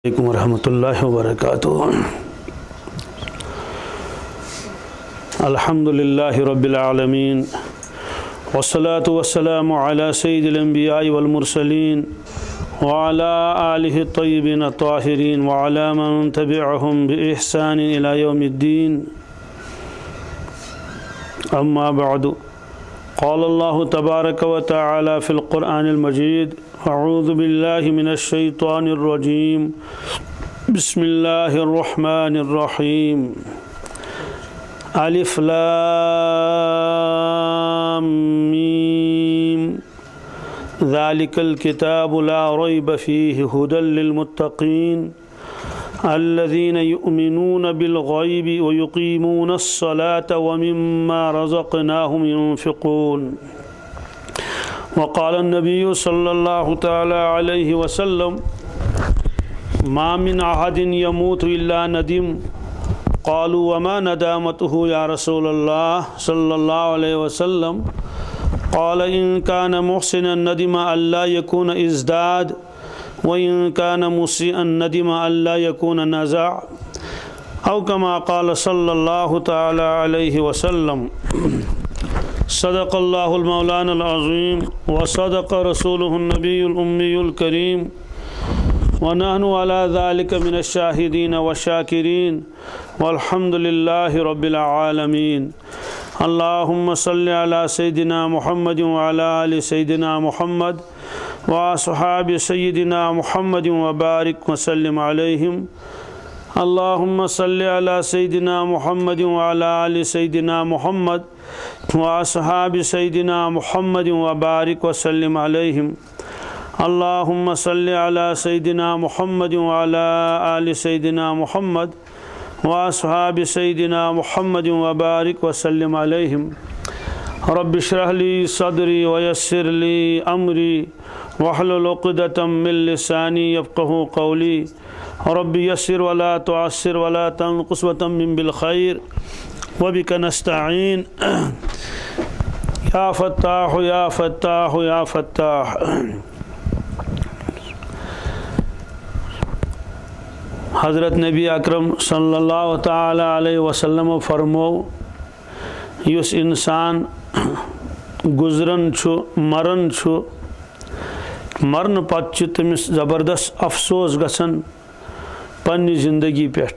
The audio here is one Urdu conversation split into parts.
علیکم ورحمۃ اللہ وبرکاتہ۔ الحمد للہ رب العالمین والصلاة والسلام علی سید الانبیاء والمرسلین وعلی آلہ الطیبین الطاہرین وعلی من تبعہم بإحسان الی یوم الدین، اما بعد، قال اللہ تبارک و تعالی فی القرآن المجید: اعوذ باللہ من الشیطان الرجیم، بسم اللہ الرحمن الرحیم، الف لام میم، ذالک الکتاب لا ریب فیہ ھدی للمتقین الذین یؤمنون بالغیب ویقیمون الصلاة ومما رزقناہم ينفقون۔ وقال النبي صلى الله تعالى عليه وسلم: ما من أحد يموت إلا ندم. قالوا: وما ندامته يا رسول الله صلى الله عليه وسلم؟ قال: إن كان محسنا ندم ألا يكون ازداد، وإن كان مسيئا ندم ألا يكون نزع، أو كما قال صلى الله تعالى عليه وسلم۔ صدق اللہ المولانا العظیم وصدق رسولہ النبی الأمی الکریم، ونحن على ذلك من الشاہدین والشاکرین، والحمد للہ رب العالمین۔ اللہم صلی علی سیدنا محمد وعلى آل سیدنا محمد وأصحاب سیدنا محمد وبارک وسلم علیہم۔ اللہم صلی علی سیدنا محمد وعلى آل سیدنا محمد وأصحاب سیدنا محمد وبارک وسلم علیہم۔ اللہم صلی علی سیدنا محمد وعلى آل سیدنا محمد وأصحاب سیدنا محمد وبارک وسلم علیہم۔ رب اشرح لی صدری ویسر لی امری واحلل عقدۃ من لسانی یفقہوا قولی۔ رب یسر ولا تعسر ولا تنقص وتمم بالخیر وبک نستعین یا فتاح یا فتاح یا فتاح۔ حضرت نبی اکرم صلی اللہ تعالی علیہ وسلم فرمو: یس انسان گزرن چھو مرن چھو، مرن پتہ چھ تمس زبردست افسوس گژھان پنہ زندگی پیٹھ،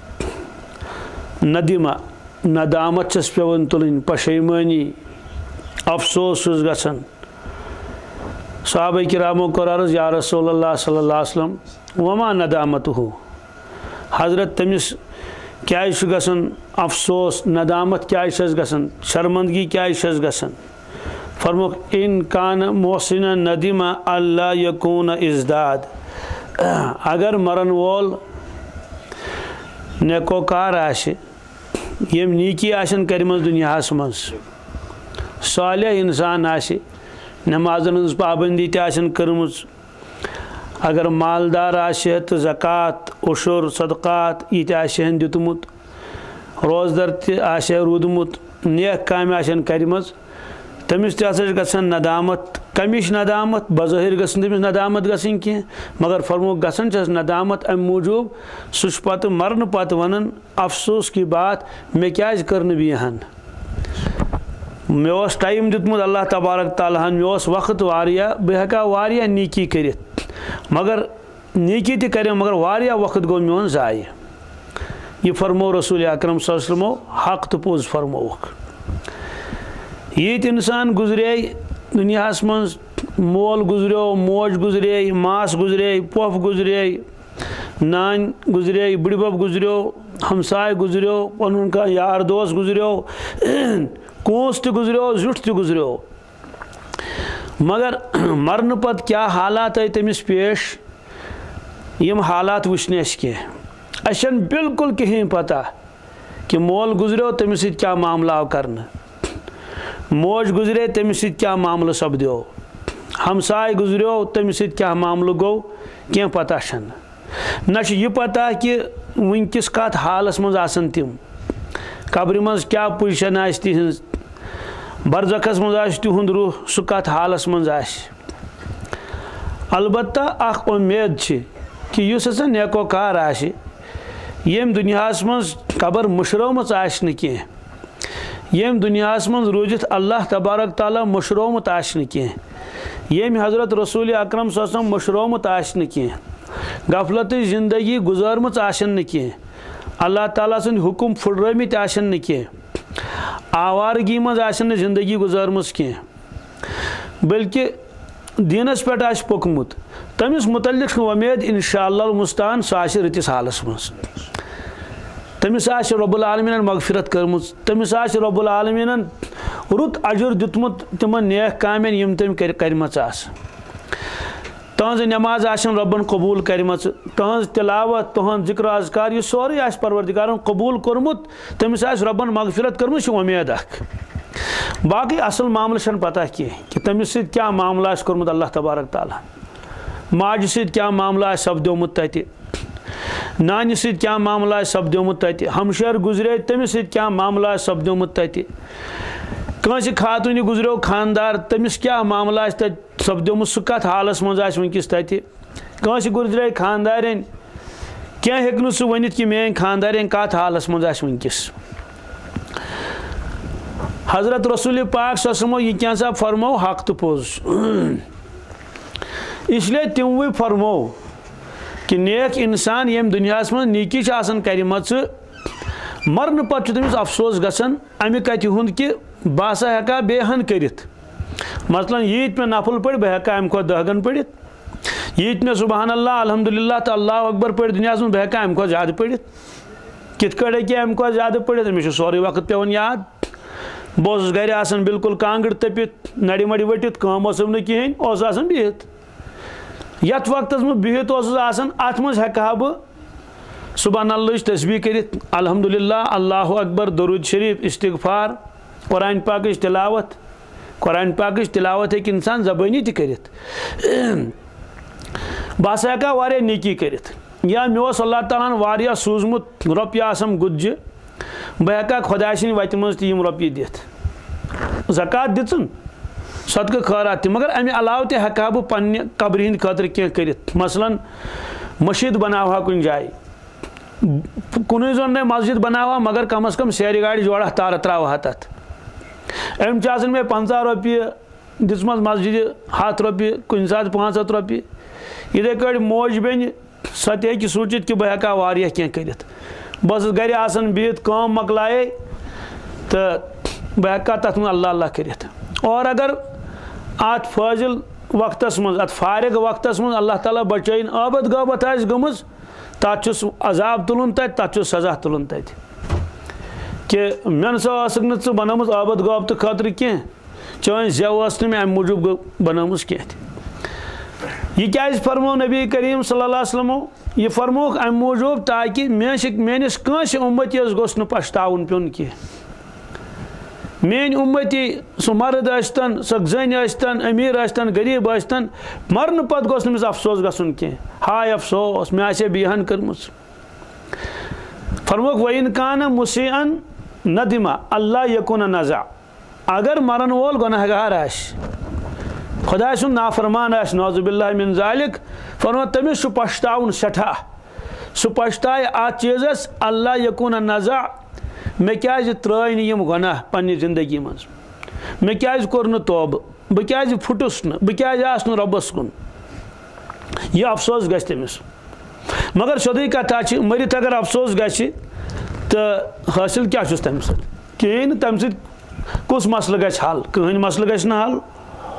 ندیمہ ندامت چھس پیوان تلن، پشیمانی، افسوس چھس گژھان۔ صحابہ کرامو کوٚر عرض: یا رسول اللہ صلی اللہ علیہ وسلم، وما ندامتہ؟ حضرت تمس کیا چھ گژھان افسوس، ندامت کیا چھس گژھان، شرمندگی کیا چھس گژھان؟ فرموک: ان کان محسنا ندم اللہ یکون ازداد۔ اگر مرن وول نیکوکار آسہ، یم نیکی آسن کرمز دنیاہس مز، صالح انسان آسہ، نمازن ہنز پابندی تہ آسن کرمز، اگر مالدار آسہ تو زکوٰۃ، عشر، صدقات یہ آسہن دیتمت، روزدر تہ آسہ رودمت، نیک کامہ آسن کرمز، تمس تہ ہسا گژھان ندامت۔ کمش ندامت؟ بظاہر گژھن تمس ندامت گژھن کی، مگر فرمو گژھان چھس ندامت ام موجوب سہ پتہ مرن پتہ ونان افسوس کی بات میں کیاز کر نہ بیہن، مے اوس ٹائم دیتمت اللہ تبارک تعالیٰ ہن، مے اوس وقت واریاہ، بہ ہیکا واریاہ نیکی کرت، مگر نیکی تہ کرے مگر واریاہ وقت گو میون ضائع۔ یہ فرمو رسول اکرم صلی اللہ علیہ وسلم، حق تو پوز فرموک۔ یہ انسان گزرے دنیاہس مز، مول گزریو، موج گزرے، ماس گزرے، پوف گزرے، نان گزرے، بڑی بب گزریو، ہمسائے گزریو، پنن کا یار دوست گزریو، کونس تہ گزریو، زیٹھ تہ گزریو، مگر مرن پت کیا حالات آئی تمس پیش، یم حالات وچھنے اس کے اچھن بالکل کہیں پتہ کہ مول گزریو تمس سۭتۍ کیا معاملہ آو کرنا، موج گزرے تمس سۭتۍ کیا معاملہ سپدیو، ہمسائے گزریو تمس سۭتۍ کیا معاملہ گو، کینٛہہ پتہ چھنہ۔ نہ چھ یہ پتہ کہ ونکس کت حالس مز آسن تم، قبر مز کیا پوزیشن آس تہنز، برزخس مز آس تہند روح سہ کت حالس مز آس۔ البتہ اخ امید چھ کہ اس ہسا نیکو کار آشی یم دنیاس مز قبر مشرومت آشن کی یم دنیاس مز روزت اللہ تبارک تعالیٰ مشرومت آشن کی یم حضرت رسول اکرم صلی اللہ علیہ وسلم مشرومت آشن کی غفلت زندگی گزارمت آشن کی اللہ تعالیٰ سن حکم پھڑرمت آشن کی آوارگی مز آشن زندگی گزارمت کی بلکہ دینس پہ آس پوکمت تمس متعلق امید انشاءاللہ المستعان سہ آسہ رتس حالس مز تمس آسہ رب العالمین مغفرت کرمت تمس آسہ رب العالمین رت اجر دیتمت تمن نیک کامین یم تم کرمژ آس تہذ نماز آسن ربن قبول کرمژ تہذ تلاوت تہذ ذکر اذکار یہ سورے آس پروردگارن قبول کورمت تمس آس ربن مغفرت کرمژ امید اخ باقی اصل معاملہ چھن پتہ کی کہ تمس سۭتۍ کیا معاملہ آس کورمت اللہ تبارک تعالیٰ ماجہ سۭتۍ کیا معاملہ آس سپدیومت تتہِ نانہ سۭتۍ کیا معاملہ آس سپدیومت تتہِ ہمشیر گزرے تمس سۭتۍ کیا معاملہ آس سپدیومت تتہِ کٲنٛسہِ خاتوٗنہِ گزریو خاندار تمس کیا معاملہ آس تتہِ سپدیومت سُہ کتھ حالس منٛز آسہِ وٕنکیٚس تتہِ کٲنٛسہِ گزرے خاندارین کینٛہہ ہیٚکہِ نہٕ سُہ ؤنِتھ کہ میٲنۍ خاندارین کتھ حالس منٛز آسہِ وٕنکیٚس حضرت رسول پاک صلی اللہ علیہ وسلم یہ کینٛژھا فرمو حق تو پوٚز اس لیے تموٕے فرمو کہ نیک انسان یم دنیاس منٛز نیکی چھِ آسان کرِمژ مرنہٕ پتہٕ چھُ تٔمِس افسوس گژھان امہِ کتھِ ہُنٛد کہ بہٕ ہسا ہٮ۪کا بیٚیہِ ہن کٔرِتھ مثلاً ییٖتۍ مےٚ نفل پٔرۍ بہٕ ہٮ۪کا امہِ کھۄتہٕ 10 گن پٔرِتھ ییٖتۍ مےٚ سبحان اللہ الحمدللہ تہٕ اللہ اکبر پٔرۍ دُنیاہس منٛز بہٕ ہٮ۪کا امہِ کھۄتہٕ زیادٕ پٔرِتھ کِتھ کٔٹھۍ ہیٚکہِ امہِ کھۄتہٕ زیادٕ پٔرِتھ أمِس چھُ سورُے وقت پیٚوان یاد بہٕ اوسُس گرِ آسان بالکل کانٛگٕر تٔپِتھ نرِ مڑِ ؤٹِتھ کٲم ٲسٕم نہٕ کِہیٖنۍ اوسُس آسان بِہِتھ یتھ وقتس منٛز بِہِتھ اوسُس آسان اتھ منٛز ہٮ۪کہٕ ہا بہٕ سبحان اللہٕچ تسبیح کٔرِتھ الحمدللہ اللہ اکبر درود شریف استغفار قرآن پاکٕچ تلاوت قرآن پاکٕچ تلاوت ہیٚکہِ انسان زبٲنی تہِ کٔرِتھ بہٕ ہسا ہٮ۪کہٕ ہا واریاہ نیکی کٔرِتھ یا مےٚ اوس اللہ تعالیٰ ہن واریاہ سوٗزمُت رۄپیہِ آسم گُتجہِ بہٕ ہٮ۪کہٕ ہا خۄداے سٕنٛدِ وتہِ منٛز تہِ یِم رۄپیہِ دِتھ زکات دِژٕن صدقہٕ خٲرات تہِ مگر امہِ علاوٕ تہِ ہٮ۪کہٕ ہا بہٕ پننہِ قبرِ ہِنٛدِ خٲطرٕ کینٛہہ کٔرِتھ مثلاً مٔشیٖد بناوٕ ہا کُنہِ جایہِ کُنُے زوٚن نَے مسجد بناوٕ ہا مگر کم از کم سیرِ گاڑِ جوڑا تارٕ ترٛاوٕ ہا تتھ أمۍ چھِ آسان مےٚ 50 رۄپیہِ دِژمژ مسجدِ 100 رۄپیہِ کُنہِ ساتہٕ 500 رۄپیہِ یِتھَے کٲٹھۍ موج بیٚنہِ سۄ تہِ ہیٚکہِ سوٗنٛچِتھ کہ بہٕ ہٮ۪کہٕ ہا واریاہ کینٛہہ کٔرِتھ بہٕ ٲسٕس گرِ آسان بِہِتھ کٲم مۄکلایے تہٕ بہٕ ہٮ۪کہٕ ہا تتھ منٛز اللہ اللہ کٔرِتھ اور اگر اتھ فٲضِل وقتس منٛز اتھ فارغ وقتس منٛز اللہ تعالیٰ بچٲیِن ٲبد غٲبت آسہِ گٔمٕژ تتھ چھُس عذاب تُلُن تتہِ تتھ چھُس سزا تُلُن تتہِ کہ مےٚ نسا ٲسٕکھ نہٕ ژٕ بنٲومٕژ ٲبد غٲبتہٕ خٲطرٕ کینٛہہ چٲنۍ زٮ۪و ٲس نہٕ مےٚ امہِ موٗجوٗب بنٲومٕژ کینٛہہ تہِ یہ کیازِ فرمو نبی کریم صلی اللہ علیہ وسلمو یہ فرموکھ امہِ موٗجوٗب تاکہِ میٲنِس کٲنٛسہِ اُمتیس گوٚژھ نہٕ پشتاوُن پیوٚن کینٛہہ میٲنۍ اُمتی سُہ مرد ٲسۍتن سۄ زٔنۍ ٲسۍتن أمیٖر ٲسۍتن غریٖب ٲسۍتن مرنہٕ پتہٕ گوٚژھ نہٕ أمِس افسوس گژھُن کینٛہہ ہاے افسوس مےٚ آسہِ ہے بیٚیہِ ہن کٔرمٕژ فرموکھ وَاِن کانہ مُسیٖعن ندِما اللہ یکوٗنہ نزا اگر مرن وول گۄناہ گار آسہِ خۄداے سُنٛد نافرمان آسہِ نعوذ باللہ من ذالِک فرمو تٔمِس چھُ پشتاوُن سٮ۪ٹھاہ سُہ پشتایہِ اتھ چیٖزس اللہ یکوٗنہ نزا مےٚ کیازِ ترٛٲے نہٕ یِم گۄناہ پننہِ زندگی منٛز مےٚ کیازِ کوٚر نہٕ توبہٕ بہٕ کیازِ پھُٹُس نہٕ بہٕ کیازِ آس نہٕ رۄبس کُن یہِ افسوس گژھِ تٔمِس مگر سیوٚدُے کتھا چھِ مٔرِتھ اگر افسوس گژھِ تہٕ حٲصِل کیاہ چھُس تمہِ سۭتۍ کِہیٖنۍ نہٕ تمہِ سۭتۍ کُس مسلہٕ گژھِ حل کٕہٕنۍ مسلہٕ گژھِ نہٕ حل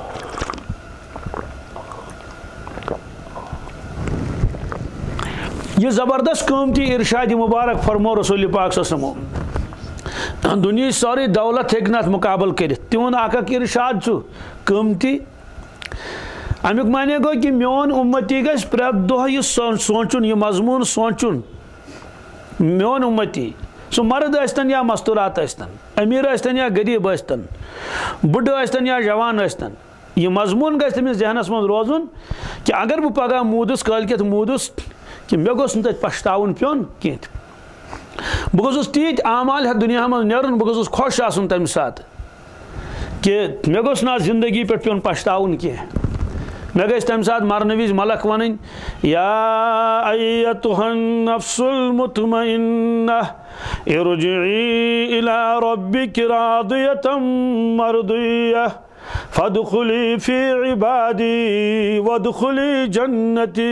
یہ زبردست قۭمتی ارشادِ مبارک فرمو رسول پاک صلی اللہ علیہ وسلم دُنیہِچ سٲرٕے دولت ہیٚکہِ نہٕ اتھ مُقابل کٔرِتھ تِہُنٛد اکھ ارشاد چھُ قۭمتی امیُک معنے گوٚو کہ میون اُمتی گژھِ پرٛٮ۪تھ دۄہ یہِ سونٛچُن یہِ مضموٗن سونٛچُن میون اُمتی سُہ مرد ٲسۍتن یا مستوٗرات ٲسۍتن أمیٖر ٲسۍتن یا غریٖب ٲسۍتن بُڈٕ ٲسۍتن یا جوان ٲسۍتن یہِ مضموٗن گژھِ تٔمِس ذہنس منٛز روزُن کہ اگر بہٕ پگہہ موٗدُس کٲلکٮ۪تھ موٗدُس کہ مےٚ گوٚژھ نہٕ تتہِ پشتاوُن پیوٚن کینٛہہ تہِ بہٕ گوٚژھُس تیٖتۍ اعمال ہٮ۪تھ دُنیاہس منٛز نیرُن بہٕ گوٚژھُس خۄش آسُن تمہِ ساتہٕ کہ مےٚ گوٚژھ نہٕ اتھ زندگی پٮ۪ٹھ پیوٚن پشتاوُن کینٛہہ مے گژھِ تمہِ ساتہٕ مرنہٕ وِزِ ملک وَنٕنۍ یا ایتُہا النفس المطمئنہ ارجعی الی ربک راضیۃ مرضیہ فادخلی فی عبادی وادخلی جنتی.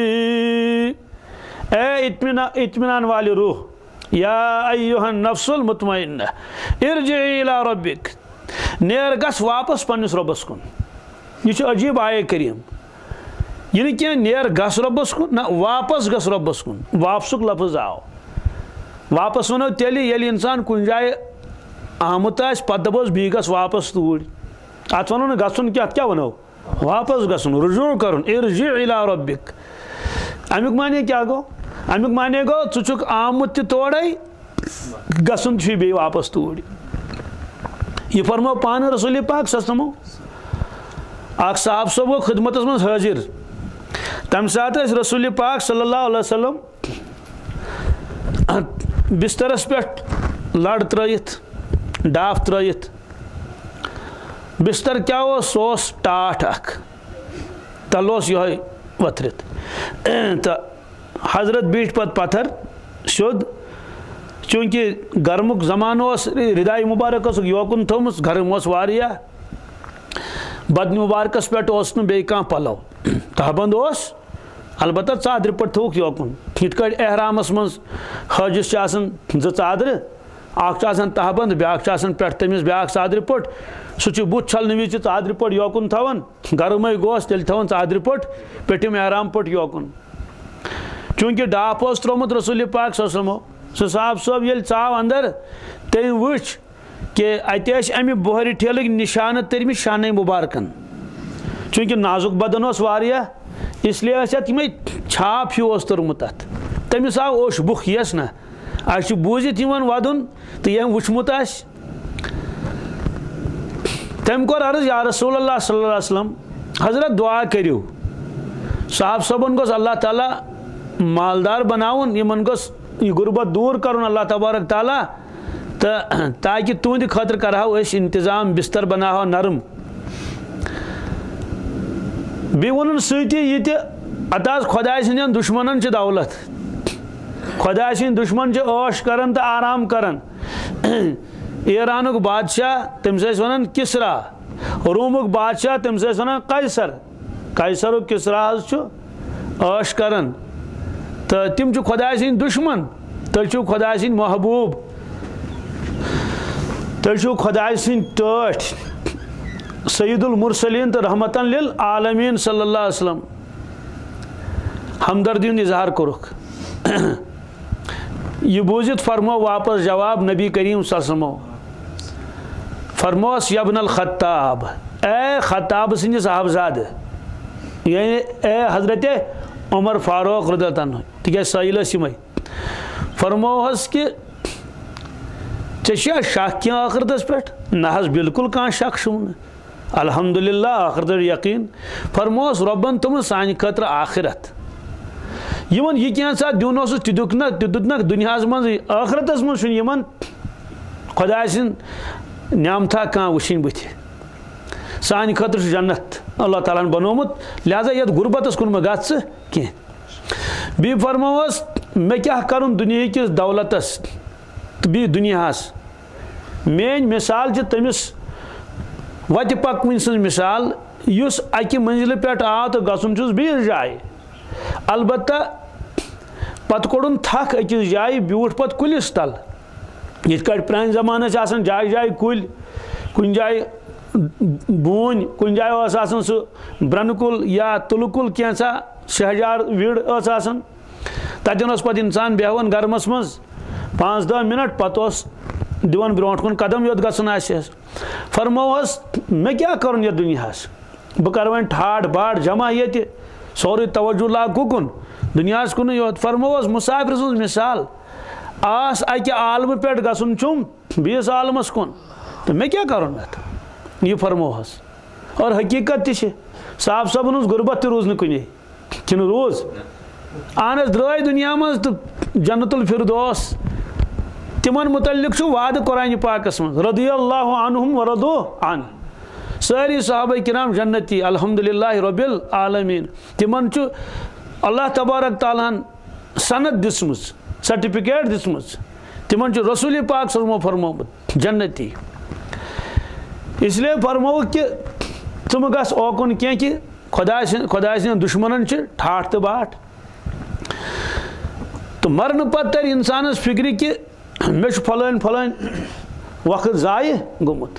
اے اطمینان والے روح، یا ایہا النفس المطمئنہ ارجعی الی ربک، نیر گژھ واپس پننس رۄبس کُن. یہ چھُ عجیب آیے کریم، یہ نہٕ کینٛہہ نیر گژھ رۄبس کُن، نہ واپس گژھ رۄبس کُن. واپسُک لفظ آو. واپس ونو تیٚلہِ ییٚلہِ انسان کُنہِ جایہِ آمُت آسہِ پتہٕ دپوس بیٚیہِ گژھ واپس توٗرۍ. اتھ ونو نہٕ گژھُن کینٛہہ، اتھ کیٛاہ ونو؟ واپس گژھُن، رجوع کرُن. ارجع الی ربک. امیُک معنی کیٛاہ گوٚو؟ امیُک معنی گوٚو ژٕ چھُکھ آمُت تہِ تورے، گژھُن چھُے بیٚیہِ واپس توٗرۍ. یہ فرمو پانہٕ رسول پاک صلی اللہ علیہ وسلم. اکھ صاحب صٲب گوٚو خدمتس منٛز حٲضر. تمہِ ساتہٕ ٲسۍ رسول پاک صلی اللہ علیہ وسلم بسترس پٮ۪ٹھ لڑ ترٲیِتھ، ڈاف ترٲیِتھ. بستر کیٛاہ اوس؟ سُہ اوس ٹاٹھ اکھ، تلہٕ اوس یِہوے ؤتھرِتھ. تہٕ حضرت بیٖٹھۍ پتہٕ پتھر سیوٚد. چوٗنٛکہِ گرمُک زمانہٕ اوس، رِداے مُبارک ٲسٕکھ یوکُن تھٲومٕژ، گرم اوس واریاہ. بدنہِ مُبارکس پٮ۪ٹھ اوس نہٕ بیٚیہِ کانٛہہ پلو، تہبنٛد اوس، البتہ ژادرِ پٲٹھۍ تھوٚوُکھ یوکُن. یِتھ کٲٹھۍ احرامس منٛز حٲجِس چھِ آسان زٕ ژادرٕ، اکھ چھِ آسان تہبنٛد، بیٛاکھ چھِ آسان پٮ۪ٹھٕ تٔمِس بیٛاکھ ژادرِ پٔٹ. سُہ چھُ بُتھ چھلنہٕ وِزِ ژادرِ پٔٹ یوکُن تھاوان، گرمٕے گوس تیٚلہِ تھاوان ژادرِ پٔٹ، پیٚٹھِم احرام پٔٹ یوکُن. چوٗنٛکہِ ڈاف اوس ترٛوومُت رسول پاک صلی اللہ علیہ وسلمو. سُہ صاحب صٲب ییٚلہِ ژاو اندر، تٔمۍ وٕچھ کہ اتہِ ٲسۍ امہِ بۄہرِ ٹھیلٕکۍ نِشانہٕ تٔرمٕتۍ شانَے مُبارکن. چوٗنٛکہِ نازُک بدن اوس واریاہ، اس لیے ٲسۍ اتھ یِمے چھاپ ہیوٗ اوس توٚرمُت اتھ. تٔمِس آو اوٚش بُکھ یِیَس نہ، اسہِ چھُ بوٗزِتھ یِوان ودُن تہٕ ییٚمۍ وٕچھمُت آسہِ. تٔمۍ کوٚر عرض یا رسول اللہ صلی اللہ علیہ وسلم، حضرت دعا کٔرِو. صاحب صٲبن گوٚژھ اللہ تعالیٰ مالدار بناوُن، یِمن گوٚژھ یہ غربت دوٗر کرُن اللہ تبارک تعالیٰ، تہٕ تاکہِ تُہنٛدِ خٲطرٕ کرہو أسۍ انتظام، بستر بناوہو نرم. بیٚیہِ ووٚنُن سۭتی یہِ تہِ اتھ حظ خۄداے سٕنٛدٮ۪ن دُشمنن چھِ دولت. خۄداے سٕنٛدۍ دُشمن چھِ عٲش کران تہٕ آرام کران. ایرانُک بادشاہ تٔمِس ٲسۍ ونان کِسرا، روٗمُک بادشاہ تٔمِس ٲسۍ ونان قیصر. قیصرُک کِسرا حظ چھُ عٲش کران، تہٕ تِم چھِ خۄداے سٕنٛدۍ دُشمن. تُہۍ چھِو خۄداے سٕنٛدۍ محبوٗب، تُہۍ چھِو خۄداے سٕنٛدۍ ٹٲٹھۍ. سید المرسلین تہٕ رحمتن للعالمیٖن صلی اللہ علیہ وسلم. ہمدردی ہُنٛد اظہار کوٚرُکھ. یہ بوٗزِتھ فرمو واپس جواب نبی کریم صلی اللہ علیہ وسلمو. فرموس یبن الخطاب، اے خطاب سٕنٛدِ صاحبزادٕ، یعنی اے حضرت عمر فاروق رضی اللہ عنہ، تِکیٛازِ سٲیِل ٲسۍ یِمے. فرموہس کہ ژےٚ چھُیا شک کینٛہہ ٲخرتس پٮ۪ٹھ؟ نہ حظ بالکل کانٛہہ شک چھُم نہٕ، الحمدللہ ٲخرتس یقیٖن. فرموس رۄبن تھوٚومُت سانہِ خٲطرٕ آخرت. یِمن یہِ کینٛژھا دیُن اوسُس تہِ دِتُکھ دُنیاہس منٛزٕے، ٲخرتس منٛز چھُنہٕ یِمن خۄداے سٕنٛد نعمتھا کانٛہہ وٕچھِنۍ بٕتھِ. سانہِ خٲطرٕ چھُ جنت اللہ تعالیٰ ہن بنومُت، لہذا یتھ غربتس کُن مہ گژھ ژٕ کینٛہہ. بیٚیہِ فرمووس مےٚ کیٛاہ کرُن دُنیہکِس دولتس تہٕ بیٚیہِ دُنیاہس. میٲنۍ مثال چھِ تٔمِس وتہِ پکوٕنۍ سٕنٛز مثال یُس اکہِ منزلہِ پٮ۪ٹھ آو تہٕ گژھُن چھُس بیٚیِس جایہِ. البتہ پتہٕ کوٚڑُن تھکھ أکِس جایہِ، بیوٗٹھ پتہٕ کُلِس تل. یِتھ کٲٹھۍ پرانہِ زمانہٕ ٲسۍ آسان جایہِ جایہِ کُلۍ، کُنہِ جایہِ بوٗنۍ، کُنہِ جایہِ اوس آسان سُہ برٛنہٕ کُل یا تُلہٕ کُل، کینٛژھا شہجار وِڑ ٲس آسان. تتٮ۪ن اوس پتہٕ انسان بیٚہوان گرمس منٛز 5-10 منٹ، پتہٕ اوس دِوان برونٛٹھ کُن قدم یوٚت گژھُن آسٮ۪س. فرموہس مےٚ کیٛاہ کرُن یتھ دُنیاہس؟ بہٕ کرٕ وۄنۍ ٹھاٹھ باٹھ جمع ییٚتہِ، سورُے توجہ لاگ کُکُن، دُنیاہس کُنُے یوت. فرموہس مُسافر سٕنٛز مثال، آس اکہِ عالمہٕ پٮ۪ٹھ گژھُن چھُم بیٚیِس عالمس کُن، تہٕ مےٚ کیٛاہ کرُن اتھ؟ یہِ فرموہس. اور حقیٖقت تہِ چھِ صاحب صٲبن ہٕنٛز غربت تہِ روٗز نہٕ کُنے، کِنہٕ روٗز؟ اہن حظ درٛاے دُنیا منٛز تہٕ جنت الفردوس. تِمن متعلق چھُ وعدٕ قرآنہِ پاکس منٛز رضی اللہ عنہم ورضوا عنہ. ساری صحابہ کرام جنتی الحمدللہ رب العالمین تمن چھ اللہ تبارک تعالیٰ سند دسمز سرٹیفکیٹ دسمز تمن چھ رسول پاک صلی اللہ علیہ وسلم فرمومت جنتی اس لیے فرمو کہ تم گس اوکن کی کہ خدا سن دشمنن چھ ٹھاٹھ تو باٹھ تو مرن پتہ تر انسانس فکر کہ مے فلان فلان وقت ضائع گومت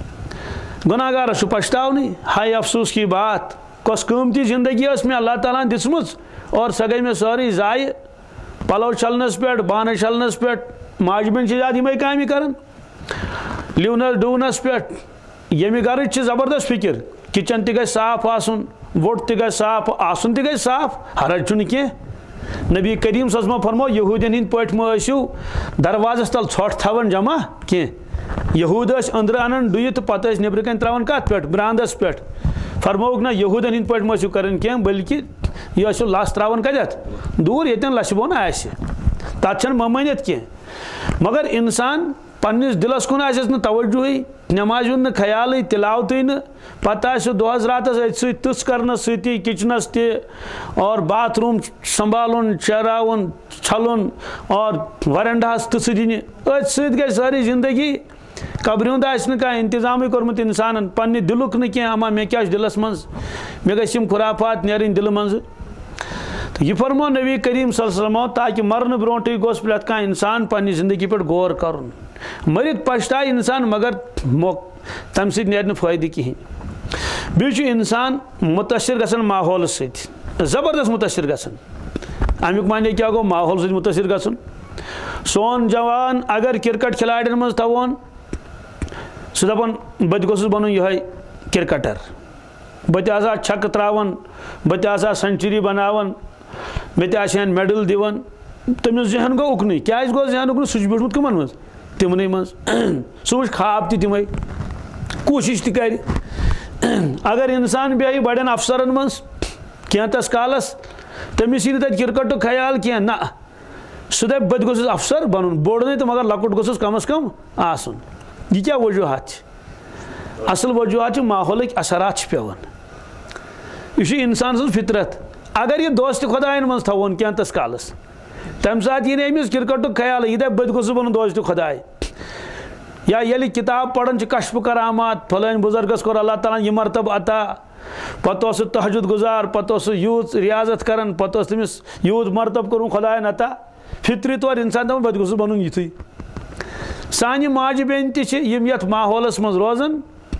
گناہ گارس پچھتاونی ہائے افسوس کی بات کس قیمتی زندگی اس میں اللہ تعالیٰ دسمز اور سہ گئی میں ساری ضائع پلو چھلنس پہ بانہ چھلنس پہ ماج بین زیادہ یمے کامہ کران لیونس ڈونس پہ یمہ گرچ زبردست فکر کچن تہ گژھِ صاف آسن ووٹ تہ گژھِ صاف آسن تہ گژھِ صاف حرج چھُنہٕ کینٛہہ نبی کریم صلی اللہ علیہ وسلم فرمو یہودین ہند پٲٹھۍ مہ ٲسِو دروازس تل ژھۄٹھ تھاوان جمع کینٛہہ یہود ٲسۍ أنٛدرٕ انان ڈُیِتھ تہٕ پتہٕ ٲسۍ نیٚبرٕ کَنۍ تراوان کتھ پٮ۪ٹھ برانٛدس پٮ۪ٹھ فرمووُکھ نہ یہودین ہند پٲٹھۍ مہ ٲسِو کران کینٛہہ بلکہِ یہِ ٲسِو لَژھ تراوان کتٮ۪تھ دوٗر ییٚتٮ۪ن لَژھِ بۄن آسہِ تتھ چھنہٕ ممٲنِتھ کینٛہہ مگر انسان پننس دلس کُن آسٮ۪س نہٕ توجہٕے نمازِ ہُنٛد نہٕ خیالٕے تلاوتٕے نہٕ پتہٕ آسہِ دۄہس راتس أتھۍ سۭتۍ تٕژھ کرنس سۭتی کچنس تہِ اور باتھ روٗم سنبھالُن شیراوُن چھلُن اور ورنڈاہس تٕژھٕ دِنہِ أتھۍ سۭتۍ گژھِ سٲرٕے زندگی قبرِ ہُنٛد آسہِ نہٕ کانٛہہ انتظامٕے کوٚرمُت انسانن پننہِ دلُک نہٕ کینٛہہ اما مےٚ کیٛاہ چھُ دلس منٛز مےٚ گژھِ یِم خُرافات نیرٕنۍ دلہٕ منٛزٕ تہٕ یہِ فرمو نبی کریم صلی اللہ علیہ وسلم تاکہ مرنہٕ برونٛٹھٕے گوٚژھ پرٛٮ۪تھ کانٛہہ انسان پننہِ زندگی پٮ۪ٹھ غور کرُن مرِتھ پچھتاے انسان مگر تمہِ سۭتۍ نیرِ نہٕ فٲیدٕ کِہیٖنۍ بیٚیہِ چھُ انسان مُتٲثر گژھان ماحولس سۭتۍ زبردست مُتٲثر گژھان امیُک معنی کیٛاہ گوٚو ماحول سۭتۍ مُتٲثر گژھُن سون جوان اگر کرکٹ کھلاڑٮ۪ن منٛز تھاوون سُہ دپان بہٕ تہِ گوٚژھُس بنُن یِہوے کرکٹر بہٕ تہِ آسہٕ ہا چھکہٕ تراوان بہٕ تہِ آسہٕ ہا سینچری بناوان مےٚ تہِ آسہِ ہن میڈل دِوان تٔمِس ذہن گوٚو اُکنُے کیٛازِ گوٚو ذہن اُکنُے سُہ چھُ بیوٗٹھمُت کٕمن منٛز تِمنٕے منٛز سُہ وٕچھِ خواب تہِ تِمے کوٗشش تہِ کرِ اگر انسان بیٚہہِ بڑٮ۪ن افسرن منٛز کینٛژس کالس تٔمِس یی نہٕ تتہِ کرکٹُک خیال کینٛہہ نہ سُہ دپہِ بہٕ تہِ گوٚژھُس افسر بنُن بوٚڑ نہٕ تہٕ مگر لۄکُٹ گوٚژھُس کم از کم آسُن یہِ کیٛاہ وجوٗہات چھِ اصل وجوٗہات چھِ ماحولٕکۍ اثرات چھِ پٮ۪وان یہِ چھُ انسان سٕنٛز فطرت اگر یہِ دوستہِ خۄدایَن منٛز تھاوون کینٛژس کالس تمہِ ساتہٕ یی نہٕ أمِس کرکٹُک خیال یہِ دپہِ بہٕ تہِ گوٚژھُس بنُن دوستہِ خۄداے یا ییٚلہِ کِتاب پران چھِ کشف کرامات فلٲنۍ بُزرگس کوٚر اللہ تعالیٰ ہن یہِ مرتبہٕ عطا پتہٕ اوس سُہ تہجُد گُزار پتہٕ اوس سُہ یوٗت ریاضت کران پتہٕ اوس تٔمِس یوٗت مرتبہٕ کوٚرمُت خۄدایَن عطا فطری طور انسان دپان بہٕ تہِ گوٚژھُس بنُن یِتھُے سانہِ ماجہِ بیٚنہِ تہِ چھِ یِم یتھ ماحولس منٛز روزان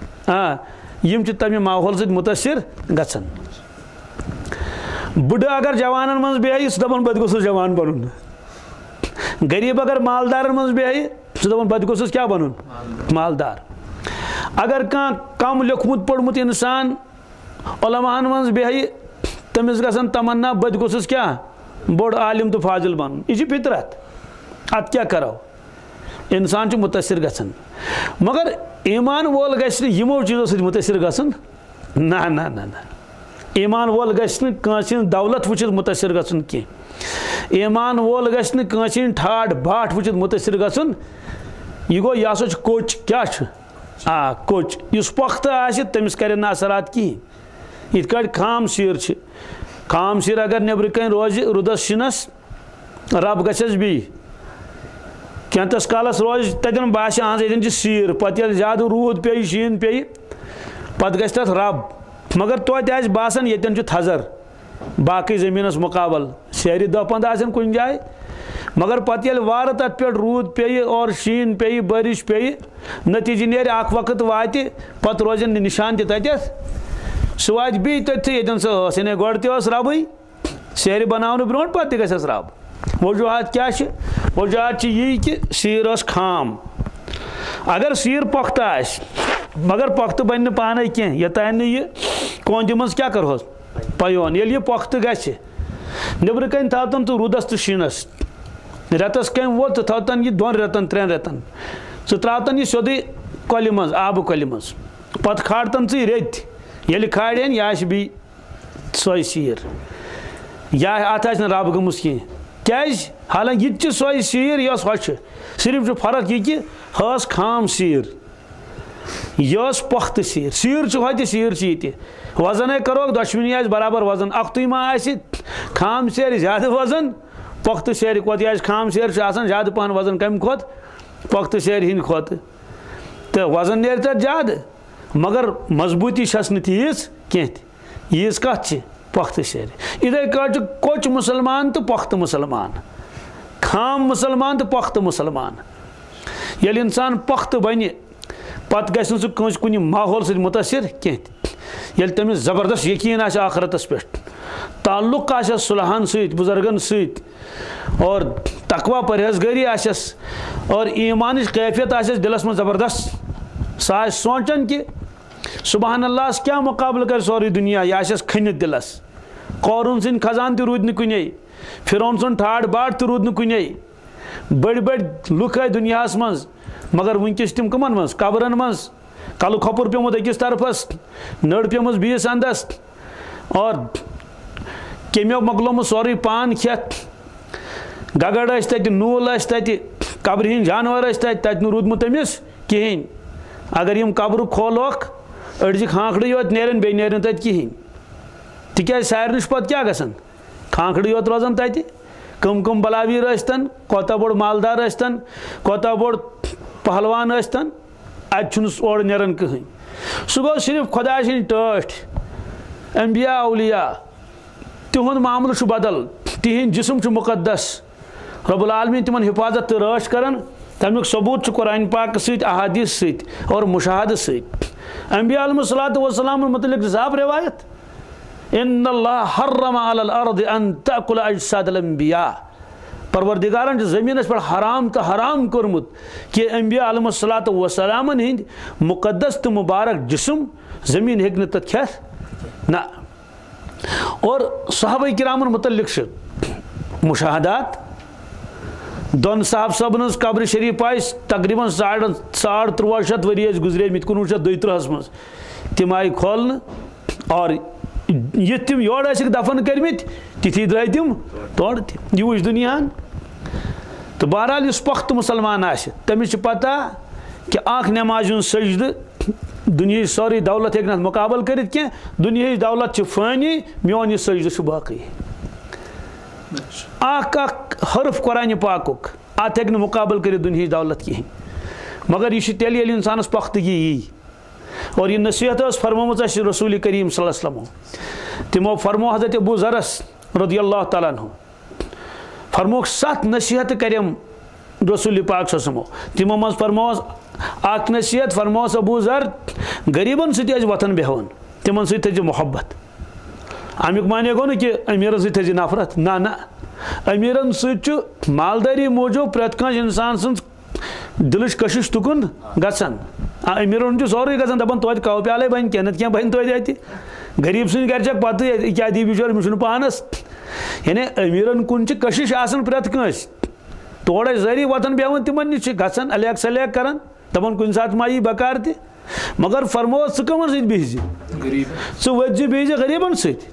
یِم چھِ تمہِ ماحول سۭتۍ مُتٲثر گژھان بُڈٕ اگر جوانن منٛز بیٚہہِ سُہ دپان بہٕ تہِ گوٚژھُس جوان بنُن غریٖب اگر مالدارن منٛز بیٚہہِ سُہ دپان بہٕ تہِ گوٚژھُس کیٛاہ بنُن مالدار اگر کانٛہہ کم لیوٚکھمُت پوٚرمُت انسان علماہن منٛز بیٚہہِ تٔمِس گژھان تمنا بہٕ تہِ گوٚژھُس کیٛاہ بوٚڑ عالم تہٕ فاضل بنُن یہِ چھِ فطرت اتھ کیٛاہ کرو انسان چھُ مُتٲثر گژھان مگر ایمان وول گژھِ نہٕ یِمو چیٖزو سۭتۍ مُتٲثر گژھُن نہ نہ نہ نہ ایمان وول گژھِ نہٕ کٲنٛسہِ ہٕنٛز دولت وٕچھِتھ مُتٲثر گژھُن کینٛہہ ایمان وول گژھِ نہٕ کٲنٛسہِ ہٕنٛدۍ ٹھاٹھ باٹھ وٕچھِتھ مُتٲثر گژھُن یہِ گوٚو یہِ ہسا چھُ کوٚچ کیٛاہ چھُ کوٚچ یُس پۄختہٕ آسہِ تٔمِس کرن نہٕ اثرات کِہیٖنۍ یِتھ کٲٹھۍ خام سیٖر چھِ خام سیٖر اگر نیٚبرٕ کَنۍ روزِ رُدس شِنس رب گژھٮ۪س بیٚیہِ کینٛژس کالس روزِ تتٮ۪ن باسہِ اہن ییٚتٮ۪ن چھِ سیٖر پتہٕ ییٚلہِ زیادٕ روٗد پیٚیہِ شیٖن پیٚیہِ پتہٕ گژھِ تتھ رب مگر توتہِ آسہِ باسان ییٚتٮ۪ن چھُ تھزر باقٕے زٔمیٖنس مُقابل سیرِ دہ پنٛدہ آسن کُنہِ جایہِ مگر پتہٕ ییٚلہِ وارٕ تتھ پٮ۪ٹھ روٗد پیٚیہِ اور شیٖن پیٚیہِ بٲرِش پیٚیہِ نتیٖجہٕ نیرِ اکھ وقت واتہِ پتہٕ روزن نہٕ نِشان تہِ تتٮ۪تھ سُہ واتہِ بیٚیہِ تٔتھٕے ییٚتٮ۪ن سۄ ٲس یعنی گۄڈٕ تہِ ٲس ربٕے سیرِ بناونہٕ برونٛٹھ پتہٕ تہِ گژھٮ۪س رب وجوٗہات کیٛاہ چھِ وجوٗہات چھِ یی کہ سیٖر ٲس خام اگر سیٖر پۄختہٕ آسہِ مگر پۄختہٕ بنہِ نہٕ پانے کینٛہہ یوٚتانۍ نہٕ یہِ کونٛدِ منٛز کیٛاہ کرہوس پَیون ییٚلہِ یہِ پۄختہٕ گژھِ نیٚبرٕ کَنۍ تھاوتن ژٕ روٗدس تہٕ شیٖنس رٮ۪تس کَمہِ ووت ژٕ تھاوتن یہِ 2 رٮ۪تن 3 رٮ۪تن ژٕ ترٛاوتن یہِ سیوٚدُے کۄلہِ منٛز آبہٕ کۄلہِ منٛز پتہٕ کھالتن ژٕ یہِ ریٚتۍ ییٚلہِ کھالن یہِ آسہِ بیٚیہِ سۄے سیٖر یا اتھ آسہِ نہٕ رب گٔمٕژ کینٛہہ کیٛازِ حالانکہِ یہِ تہِ چھِ سۄے سیٖر یۄس ہۄ چھِ صرف چھُ فرق یہِ کہ ہۄ ٲس خام سیٖر یہ پخت سیر ہوتہ سیر یہ وزن کرو دشونی آس برابر وزن اختوی ما آسہ خام سیر زیادہ وزن پخت سیر کھت یہ خام سیر آسان زیادہ پہن وزن کم کھت پخت سیر ہند کھت تو وزن نیر تر زیادہ مگر مضبوطی چھس نہ تیز کینٛہہ ییٖژ کتھ چھِ پخت سیر ادھے کٲٹھۍ چھُ کوٚچ مسلمان تو پخت مسلمان خام مسلمان تو پخت مسلمان ییٚلہِ انسان پخت بنہِ پتہٕ گژھِ نہٕ سُہ کٲنٛسہِ کُنہِ ماحول سۭتۍ مُتٲثر کینٛہہ ییٚلہِ تٔمِس زبردست یقیٖن آسہِ آخرتس پٮ۪ٹھ تعلق آسٮ۪س صلحن سۭتۍ بُزرگن سۭتۍ اور تقوا پرہیزگٲری آسٮ۪س اور ایٖمانٕچ کیفیت آسٮ۪س دلس منٛز زبردست سُہ آسہِ سونٛچان کہِ سبحان اللہ کیا مقابلہ کر سوری دنیا یہ آسٮ۪س کھٔنِتھ دلس قارون سٕنٛدۍ خزان تہِ روٗدۍ نہٕ کُنے فرعون سُنٛد ٹھاٹھ باٹھ تہِ روٗد نہٕ کُنے بٔڑۍ بٔڑۍ لُکھ آے دُنیاہس منٛز مگر وٕنکیٚس تِم کٕمن منٛز قبرن منٛز کلہٕ کھۄپُر پیوٚمُت أکِس طرفس نٔر پیٚمٕژ بیٚیِس انٛدس اور کیٚمیو مۄکلومُت سورُے پان کھٮ۪تھ گگر ٲسۍ تتہِ نوٗل ٲسۍ تتہِ قبرِ ہِنٛدۍ جانور ٲسۍ تتہِ نہٕ روٗدمُت تٔمِس کِہیٖنۍ اگر یِم قبرٕ کھولوکھ أڑجہِ کھانٛکھڑٕے یوت نیرن بیٚیہِ نیرِ نہٕ تتہِ کِہیٖنۍ تِکیٛازِ سارنٕے چھُ پتہٕ کیٛاہ گژھان کھانٛکھڑٕے یوت روزان تتہِ کم بلاویٖر ٲسۍتن کوتاہ بوٚڑ مالدار ٲسۍتن کوتاہ بوٚڑ پہلوان ٲسۍتن اتہِ چھُنہٕ اورٕ نیران کٕہٕنۍ سُہ گوٚو صرف خۄداے سٕنٛدۍ ٹٲٹھۍ انبیا اولیاء تِہُنٛد معاملہٕ چھُ بدل تِہنٛدۍ جسم چھُ مُقدس رب العالمیٖن تِمن حفاظت تہٕ رٲچھ کران تمیُک ثبوٗت چھُ قرآنہِ پاکہٕ سۭتۍ احادیٖث سۭتۍ اور مُشاہدٕ سۭتۍ انبیا علیہم الصلاۃ والسلامن متعلق صاف روایت ان اللہ حرم علی الارض ان تأکل اجساد الانبیاء پروردگارن چھُ زمینس پٮ۪ٹھ حرام تہٕ حرام کوٚرمُت کہ انبیا علیہم الصلاۃ والسلامن ہٕنٛدۍ مقدس تہٕ مبارک جسم زمین ہیٚکہِ نہٕ تتھ کھٮ۪تھ نہ اور صحابہ کرامن متعلق چھِ مشاہدات دۄن صاحب صٲبن ہٕنٛز قبرِ شریف آسہِ تقریٖباً 1350 ؤری ٲسۍ گُزریمٕتۍ 1932 منٛز تِم آیہِ کھولنہٕ اور یِتھ تِم یورٕ ٲسِکھ دفن کٔرمٕتۍ تِتھی درٛاے تِم تورٕ تہِ یہِ وٕچھ دُنیاہن تہٕ بہرحال یُس پختہٕ مُسلمان آسہِ تٔمِس چھِ پتہ کہ اکھ نٮ۪مازِ ہُنٛد سجدٕ دُنہِچ سٲرٕے دولت ہیٚکہِ نہٕ اتھ مُقابل کٔرِتھ کینٛہہ دُنہِچ دولت چھِ فٲنی میون یہِ سجدٕ چھُ باقٕے اکھ حرف قرآنہِ پاکُک اتھ ہیٚکہِ نہٕ مُقابل کٔرِتھ دُنہِچ دولت کِہیٖنۍ مگر یہِ چھُ تیٚلہِ ییٚلہِ انسانس پختگی یی اور یہ نصیحت ٲس فرمٲمٕژ اَسہِ رسول کریم صلی اللہ علیہ وسلمو تِمو فرمو حضرت ابو ذرس رضی اللہ تعالیٰ عنہ فرموکھ 7 نصیحت کریم رسول پاک صلی اللہ علیہ وسلمو تِمو منٛز فرمووس اکھ نصیحت فرمووس ابو ذر غریٖبن سۭتۍ ٲسۍ وۄتھان بیٚہوان تِمن سۭتۍ تھٲیزِ محبت امیُک معنے گوٚو نہٕ کہِ امیٖرن سۭتۍ تھٲیزِ نفرت نہ امیٖرن سۭتۍ چھُ مالدٲری موٗجوٗب پرٛٮ۪تھ کٲنٛسہِ انسان سٕنٛز دلٕچ کشش تُکُن گژھان امیٖرن چھُ سورُے گژھان دپان توتہِ کاو پیالے بنہِ کینٛہہ نتہٕ کینٛہہ بنہِ توتہِ اَتہِ غریٖب سٕنٛدۍ گرِ چھکھ پتہٕ کیٛاہ دی بِچور مےٚ چھُنہٕ پانس یعنی امیٖرن کُن چھِ کشش آسان پرٛٮ۪تھ کٲنٛسہِ تورٕ ٲسۍ سٲری وۄتھان بیٚہوان تِمن نِش چھِ گژھان الیک سلیک کران دپان کُنہِ ساتہٕ ما یی بکار تہِ مگر فرمووس ژٕ کٕمن سۭتۍ بِہزِ ژٕ ؤتھزِ بِہزِ غریٖبن سۭتۍ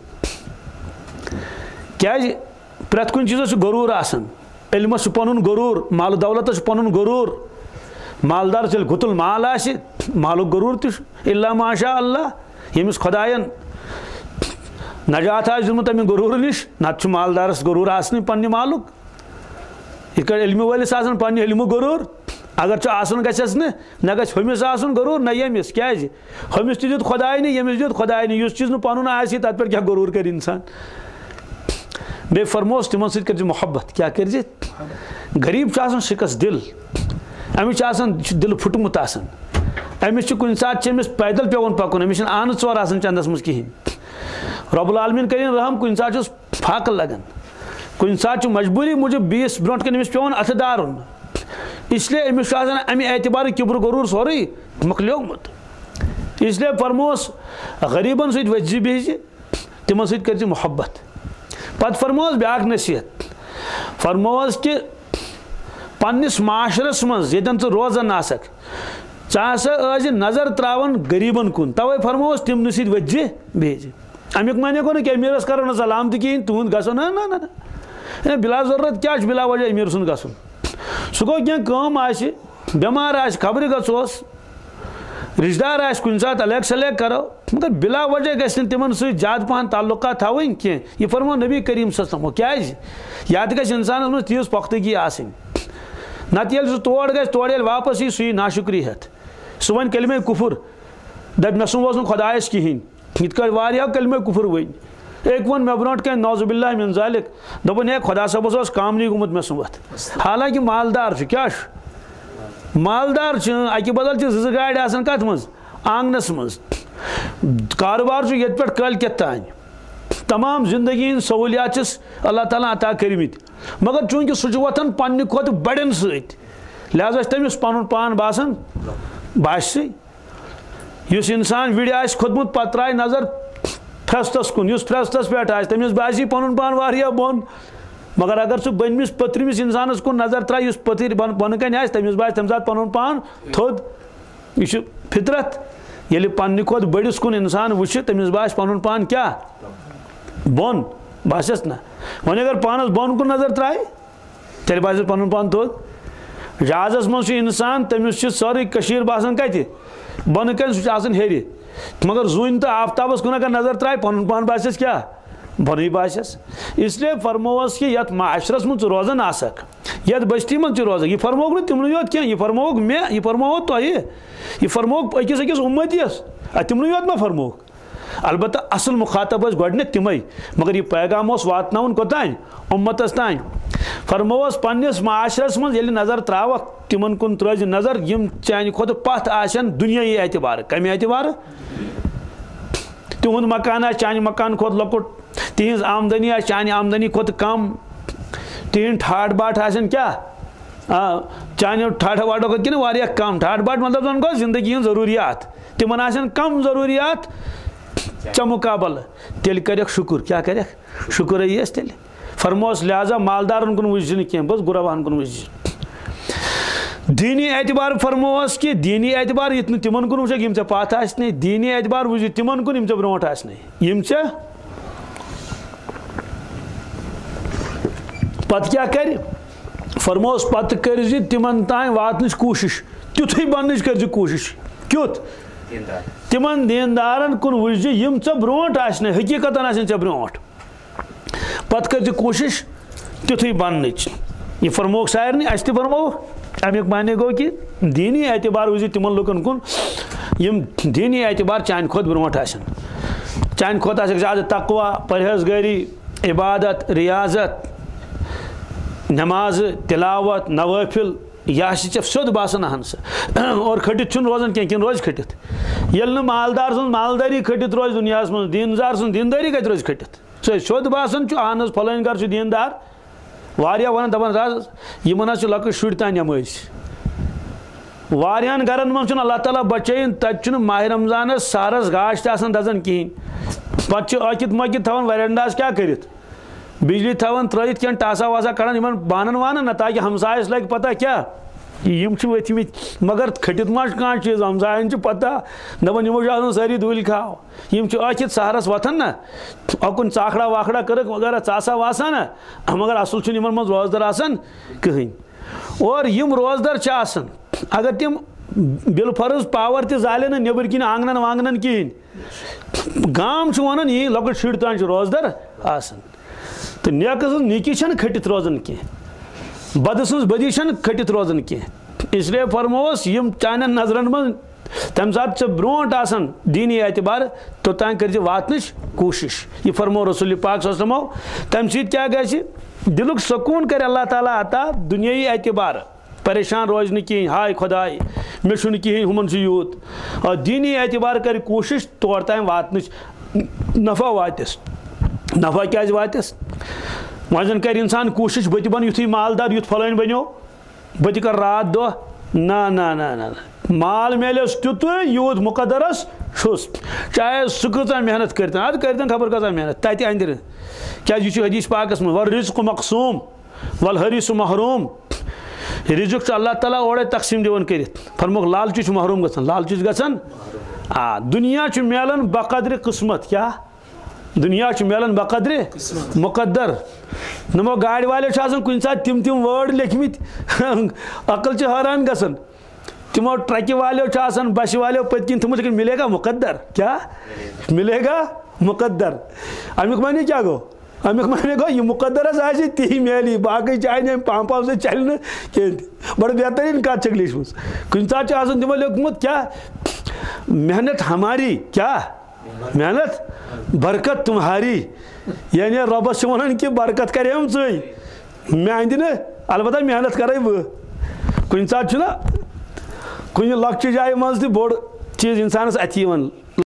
کیٛازِ پرٛٮ۪تھ کُنہِ چیٖزس چھُ غروٗر آسان علمس چھُ پنُن غروٗر مالہٕ دولتس چھُ پنُن غروٗر مالدارس ییٚلہِ گُتُل مال آسہِ مالُک غروٗر تہِ چھُ الا ماشاء اللہ ییٚمِس خۄداین نجات آسہِ دیُتمُت تمہِ غروٗر نِش نتہٕ چھُ مالدارس غروٗر آسنٕے پننہِ مالُک یِتھ کٲٹھۍ علمہِ وٲلِس آسان پننہِ علمُک غروٗر اگر ژٕ آسُن گژھٮ۪س نہ گژھِ ہُمِس آسُن غروٗر نہ ییٚمِس کیٛازِ ہُمِس تہِ دیُت خۄداے نہٕ ییٚمِس دیُت خۄداے نہٕ یُس چیٖز نہٕ پنُن آسہِ تتھ پٮ۪ٹھ کیٛاہ غروٗر کرِ انسان بیٚیہِ فرمووس تِمن سۭتۍ کٔرزِ محبت کیٛاہ کٔرزِ غریٖب چھُ آسان شِکست دِل أمِس چھُ آسان یہِ چھُ دِلہٕ پھُٹمُت آسان أمِس چھُ کُنہِ ساتہٕ چھُ أمِس پیدل پیوان پکُن أمِس چھِنہٕ آنہٕ ژور آسان چندس منٛز کِہیٖنۍ رۄب العالمیٖن کٔرِنۍ رحم کُنہِ ساتہٕ چھُس پھاکہٕ لگان کُنہِ ساتہٕ چھُ مجبوٗری موٗجوٗب بیٚیِس برونٛٹھ کَنۍ أمِس پیوان اَتھٕ دارُن اسلیے أمِس چھُ آسان اَمہِ اعتبارٕ کِبُر غروٗر سورُے مۄکلیومُت اسلیے فرمووس غریٖبن سۭتۍ ؤتھزِ بِہزِ تِمن سۭتۍ کٔرزِ محبت پتہٕ فرمووس بیٛاکھ نصیحت فرمووس کہِ پننِس معاشرس منٛز ییٚتٮ۪ن ژٕ روزان آسکھ ژٕ ہسا ٲسۍ نظر ترٛاوان غریٖبن کُن توے فرمووس تِمنٕے سۭتۍ ؤتھزِ بِہزِ امیُک معنے گوٚو نہٕ کہِ امیٖرس کرو نہٕ سلام تہِ کِہیٖنۍ تُہُنٛد گژھو نہ بِلا ضروٗرت کیٛاہ چھُ بِلا وجہ امیٖر سُنٛد گژھُن سُہ گوٚو کینٛہہ کٲم آسہِ بٮ۪مار آسہِ خبرِ گژھوس رشتہ دار آس کن سات الیک سلیک کرو مگر بلا وجہ گژھِ نہٕ تِمن سۭتۍ زیادٕ پہن تعلقات تھاوٕنۍ کینٛہہ یہ فرمو نبی کریم صلی اللہ علیہ وسلم کیازِ یا تہِ گژھِ انسانس منٛز تیٖژ پۄختگی آسٕنۍ نتہٕ ییٚلہِ سُہ تور گژھِ تورٕ ییٚلہِ واپس یی سُہ یی ناشکری ہٮ۪تھ سُہ وَنہِ کلمے کُفر دپہِ مےٚ سوٗنٛچ نہٕ خۄدایس کِہیٖنۍ یِتھ کٲٹھۍ واریاہو کلمے کُفر ؤنۍ أکۍ ووٚن مےٚ برونٛٹھ کَنہِ نعوذ باللہ من ذالِک دوٚپُن ہے خۄدا صٲبس اوس کامنٕے گوٚمُت مےٚ سُمتھ حالانکہِ مالدار چھُ کیٛاہ چھُ مالدار چھُ اکہِ بدل چھِ زٕ گاڑِ آسان کتھ منٛز آنگنس منٛز کاروبار چھُ ییٚتہِ پٮ۪ٹھ کٲلکٮ۪تھ تانۍ تمام زندگی ہٕنٛدۍ سہوٗلیات چھِس اللہ تعالیٰ عطا کٔرمٕتۍ مگر چوٗنٛکہِ سُہ چھُ وۄتھان پننہِ کھۄتہٕ بڑٮ۪ن سۭتۍ لہذا چھُ تٔمِس پنُن پان باسان باسہِ یُس انسان وِڑِ آسہِ کھوٚتمُت پتہٕ ترٛایہِ نظر فرستس کُن یُس فرستس پٮ۪ٹھ آسہِ تٔمِس باسی پنُن پان واریاہ بۄن مگر اگر سُہ بٔنمِس پٔترِمِس انسانس کُن نظر ترٛایہِ یُس پٔتٕرۍ بۄنہٕ کَنہِ آسہِ تٔمِس باسہِ تمہِ ساتہٕ پنُن پان تھوٚد یہ چھُ فطرت ییٚلہِ پننہِ کھۄتہٕ بٔڑِس کُن انسان وٕچھِ تٔمِس باسہِ پنُن پان کیٛاہ بۄن باسٮ۪س نہ وۄنۍ اگر پانس بۄن کُن نظر ترٛایہِ تیٚلہِ باسٮ۪س پنُن پان تھوٚد جہازس منٛز چھُ انسان تٔمِس چھِ سٲرٕے کٔشیٖر باسان کتہِ بۄنہٕ کَنہِ سُہ چھُ آسان ہیٚرِ مگر زوٗنہِ تہٕ آفتابس کُن اگر نظر ترٛایہِ پنُن پان باسٮ۪س کیٛاہ بۄنٕے باسٮ۪س اسلیے فرمووس کہِ یتھ معاشرس منٛز ژٕ روزان آسکھ یتھ بستی منٛز ژٕ روزکھ یہِ فرمووُکھ نہٕ تِمنٕے یوت کینٛہہ یہِ فرمووُکھ مےٚ یہِ فرمووُکھ تۄہہِ یہِ فرمووُکھ أکِس أکِس اُمتیس تِمنٕے یوت مہ فرمووُکھ البتہ اصل مخاطب ٲسۍ گۄڈنٮ۪تھ تِمے مگر یہِ پیغام اوس واتناوُن کوٚتانۍ اُمتس تانۍ فرمووس پننِس معاشرس منٛز ییٚلہِ نظر ترٛاوکھ تِمن کُن ترٛٲوزِ نظر یِم چانہِ کھۄتہٕ پتھ آسن دُنیٲیی اعتبارٕ کمہِ اعتبارٕ تِہُنٛد مکان آسہِ چانہِ مکان کھۄتہٕ لۄکُٹ تِہنٛز آمدنی آسہِ چانہِ آمدنی کھۄتہٕ کم تِہنٛدۍ ٹھاٹھ باٹھ آسن کیٛاہ چانیو ٹھاٹھو واٹھو کھۄتہٕ کِنہٕ واریاہ کم ٹھاٹھ باٹھ مطلب زن گوٚو زندگی ہٕنٛز ضروٗریات تِمن آسن کم ضروٗریات ژےٚ مُقابلہٕ تیٚلہِ کَرٮ۪کھ شُکُر کیٛاہ کَرٮ۪کھ شُکُر یِیَس تیٚلہِ فرمووس لہذا مالدارن کُن وٕچھزِ نہٕ کینٛہہ بس غُرباہن کُن وٕچھزِ دیٖنی اعتبار فرمووس کہِ دیٖنی اعتبار یِتھ نہٕ تِمن کُن وٕچھکھ یِم ژےٚ پتھ آسنٕے دیٖنی اعتبار وٕچھزِ تِمن کُن یِم ژےٚ برونٛٹھ آسنٕے یِم ژےٚ پتہٕ کیٛاہ کرِ فرمووس پتہٕ کٔرزِ تِمن تانۍ واتنٕچ کوٗشش تیُتھُے بننٕچ کٔرزِ کوٗشش کیُتھ تِمن دیندارن کُن وٕچھزِ یِم ژےٚ برونٛٹھ آسنٕے حقیٖقتن آسن ژےٚ برونٛٹھ پتہٕ کٔرزِ کوٗشش تیُتھُے بننٕچ یہِ فرمووُکھ سارنٕے اَسہِ تہِ فرمووُکھ امیُک معنی گوٚو کہِ دیٖنی اعتبار وٕچھزِ تِمن لُکن کُن یِم دیٖنی اعتبار چانہِ کھۄتہٕ برونٛٹھ آسن چانہِ کھۄتہٕ آسٮ۪کھ زیادٕ تقوا پرہیزگٲری عبادت ریاضت نمازٕ تلاوت نوٲفِل یہِ آسہِ ژےٚ سیوٚد باسان اہن سا اور کھٔٹِتھ چھُنہٕ روزان کینٛہہ کِنہٕ روزِ کھٔٹِتھ ییٚلہِ نہٕ مالدار سٕنٛز مالدٲری کھٔٹِتھ روزِ دُنیاہس منٛز دیٖندار سٕنٛز دیٖندٲری کتہِ روزِ کھٔٹِتھ سُہ سیوٚد باسان چھُ اہن حظ فلٲنۍ گرٕ چھُ دیٖندار واریاہ ونان دپان حظ یِمن حظ چھِ لۄکٕٹۍ شُرۍ تانۍ نٮ۪مٲزۍ واریاہن گرن منٛز چھُنہٕ اللہ تعالیٰ بچٲیِن تتہِ چھُنہٕ ماہِ رمضانس سہرس گاش تہِ آسان دزان کِہینۍ پتہٕ چھِ ٲکِتھ مٲکِتھ تھاوان ویرنڈاہس کیٛاہ کٔرِتھ بجلی تھاوان ترٲیِتھ کینٛہہ ٹاسا واسا کڑان یِمن بانن وانن نہ تاکہِ ہمسایس لگہِ پتہ کیٛاہ یِم چھِ ؤتھمٕتۍ مگر کھٔٹِتھ ما چھُ کانٛہہ چیٖز ہمساین چھِ پتہ دپان یِمو چھُ آسان سٲری دُلۍ کھاو یِم چھِ ٲکِتھ سہرس وۄتھان نا اکُن ژاکھڑا واکھڑا کٔرٕکھ وغیرہ ژاسا واسا نا مگر اصل چھُنہٕ یِمن منٛز روزدار آسان کٕہٕنۍ اور یِم روزدار چھِ آسان اگر تِم بالفرض پاور تہِ زالن نہٕ نیٚبٕرۍ کِنۍ آنگنن وانگنن کِہینۍ گام چھُ ونان یی لۄکٕٹۍ شُرۍ تانۍ چھِ روزدار آسان تہٕ نیکہٕ سٕنٛز نیکی چھنہٕ کھٔٹِتھ روزان کینٛہہ بدٕ سٕنٛز بدی چھنہٕ کھٔٹِتھ روزان کینٛہہ اسلیے فرمووس یِم چانٮ۪ن نظرن منٛز تمہِ ساتہٕ ژےٚ برونٛٹھ آسان دیٖنی اعتبار توٚتانۍ کٔرزِ واتنٕچ کوٗشش یہِ فرموو رسول پاک صلی اللہ علیہ وسلمو تمہِ سۭتۍ کیٛاہ گژھِ دِلُک سکوٗن کرِ اللہ تعالیٰ عطا دُنیٲیی اعتبارٕ پریشان روزِ نہٕ کِہینۍ ہاے خۄداے مےٚ چھُنہٕ کِہینۍ ہُمن چھُ یوٗت دیٖنی اعتبار کرِ کوٗشش تور تانۍ واتنٕچ نفع واتٮ۪س نفع کیٛازِ واتٮ۪س وۄنۍ زن کرِ انسان کوٗشش بہٕ تہِ بنہٕ یُتھُے مالدار یُتھ فلٲنۍ بنیو بہٕ تہِ کرٕ رات دۄہ نہ مال میلیس تیُتُے یوٗت مُقدرس چھُس چاہے سُہ کۭژاہ محنت کٔرتن ادٕ کٔرتن خبر کۭژاہ محنت تتہِ اندرٕ کیٛازِ یہِ چھُ حدیث پاکس منٛز والرزق مقصوٗم والحریٖص محروٗم رزق چھُ اللہ تعالیٰ اورے تقسیٖم دِوان کٔرِتھ فرمووُکھ لالچہِ چھُ محروٗم گژھان لالچہِ چھُ گژھان دُنیا چھُ میلان بقدرِ قٕسمت کیٛاہ دُنیا چھُ میلان بقدرِ مُقدر نمو گاڑِ والٮ۪و چھِ آسان کُنہِ ساتہٕ تِم وٲڈ لیکھمٕتۍ عقل چھِ حٲران گژھان تمو ٹرکہ والوں بس والوں پت کن تھوت لیکن ملے گا مقدر کیا ملے گا مقدر امیک معنی کیا گو امیک معنی گو یہ مقدر آئے تی میلی باقی چاہے پام سے چلنے کھین بڑا بہترین کت چھ لیچمس کن سات تمو لیکمت کیا محنت ہماری کیا محنت برکت تمہاری یعنی ربس ونان کہ برکت کرے ہم ثی میں اندی نا البتہ محنت کرے بہ کن سات کن لکچہ جائے مز تہ بوڑ چیز انسانس اتھی